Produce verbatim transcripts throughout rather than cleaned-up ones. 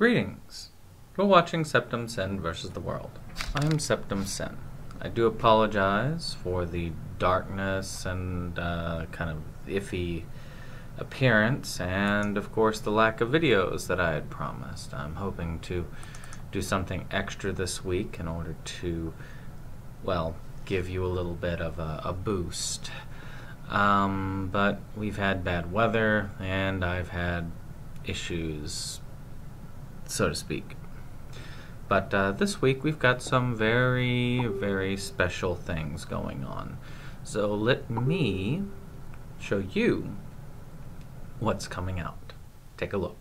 Greetings. You're watching Septum Sen versus the World. I'm Septum Sen. I do apologize for the darkness and uh, kind of iffy appearance, and of course the lack of videos that I had promised. I'm hoping to do something extra this week in order to, well, give you a little bit of a, a boost. Um, but we've had bad weather, and I've had issues, so to speak. But uh, this week we've got some very, very special things going on. So let me show you what's coming out. Take a look.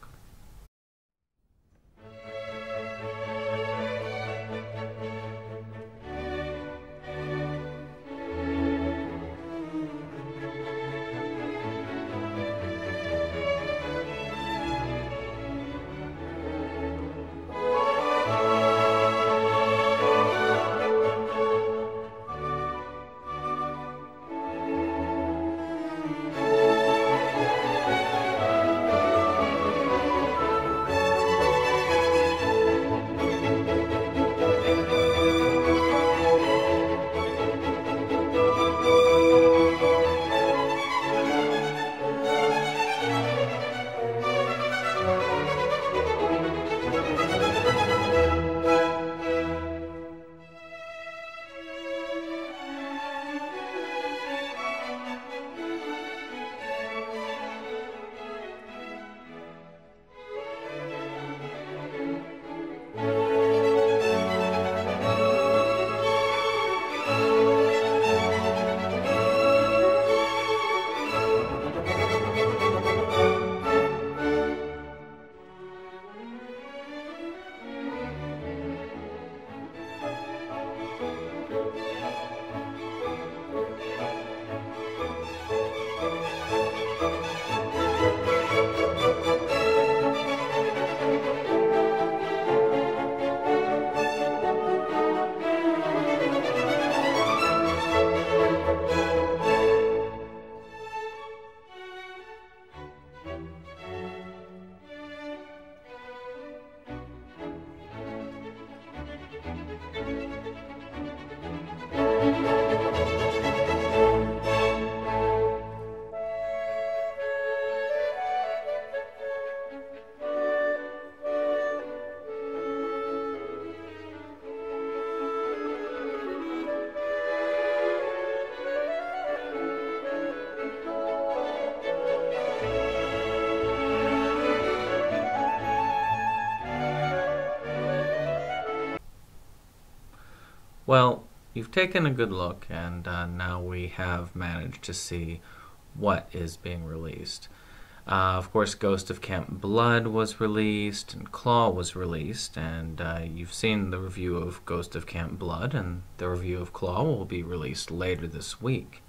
Well, you've taken a good look, and uh, now we have managed to see what is being released. Uh, of course, Ghost of Camp Blood was released, and Claw was released, and uh, you've seen the review of Ghost of Camp Blood, and the review of Claw will be released later this week.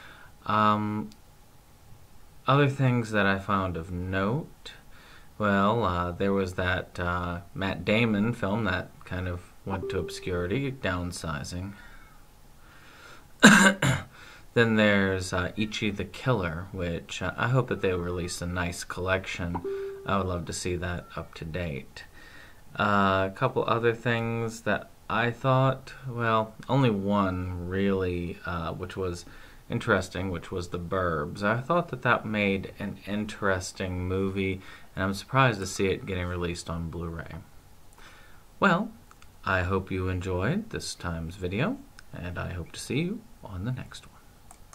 Um, other things that I found of note, well, uh, there was that uh, Matt Damon film that kind of went to obscurity, Downsizing. Then there's uh, Ichi the Killer, which uh, I hope that they release a nice collection. I would love to see that up to date. Uh, a couple other things that I thought, well, only one really, uh, which was interesting, which was The Burbs. I thought that that made an interesting movie, and I'm surprised to see it getting released on Blu-ray. Well, I hope you enjoyed this time's video, and I hope to see you on the next one.